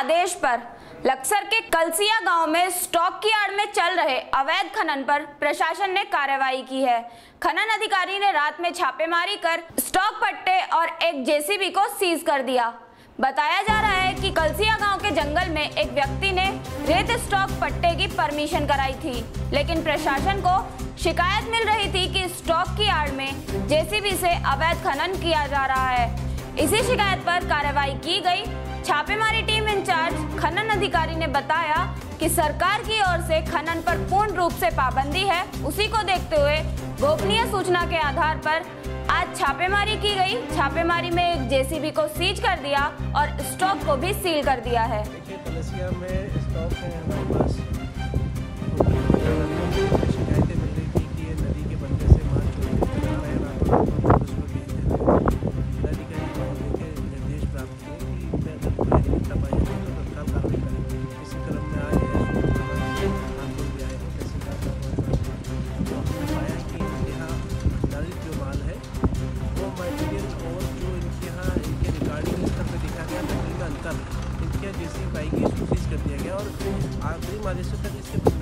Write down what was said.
आदेश पर लक्सर के कलसिया गांव में स्टॉक की आड़ में चल रहे अवैध खनन पर प्रशासन ने कार्रवाई की है। खनन अधिकारी ने रात में छापेमारी कर स्टॉक पट्टे और एक जेसीबी को सीज कर दिया। बताया जा रहा है कि कलसिया गांव के जंगल में एक व्यक्ति ने रेत स्टॉक पट्टे की परमिशन कराई थी, लेकिन प्रशासन को शिकायत मिल रही थी कि स्टॉक की आड़ में जेसीबी से अवैध खनन किया जा रहा है। इसी शिकायत पर कार्रवाई की गई। छापेमारी टीम इंचार्ज खनन अधिकारी ने बताया कि सरकार की ओर से खनन पर पूर्ण रूप से पाबंदी है। उसी को देखते हुए गोपनीय सूचना के आधार पर आज छापेमारी की गई। छापेमारी में एक जेसीबी को सीज कर दिया और स्टॉक को भी सील कर दिया है। देखिए, कलसिया में स्टॉक है हमारे पास। शिकायतें मिल रही थी कि ये नदी के बंदे से माल चोरी कर रहे हैं, निर्देश प्राप्त किए कि इनमें अगर कोई निकलता पाया जाए तो तत्काल कार्रवाई करें। इसी क्रम में आज कानपुर भी आए हैं तहसीलदार तो हमने पाया कि इनके यहाँ भंडारित जो माल है वो मटेरियल और जो इनके यहाँ इनके रिकॉर्डिंग स्तर पर दिखा गया मटेरियल में अंतर इनके जैसी पाई गई उसको सीज कर दिया गया और आखिरी आदेशों तक इसके